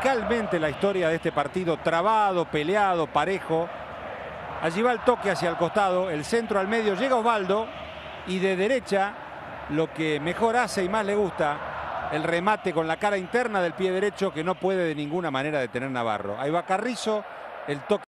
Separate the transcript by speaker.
Speaker 1: radicalmente la historia de este partido, trabado, peleado, parejo. Allí va el toque hacia el costado, el centro al medio, llega Osvaldo y de derecha, lo que mejor hace y más le gusta, el remate con la cara interna del pie derecho que no puede de ninguna manera detener Navarro. Ahí va Carrizo, el toque.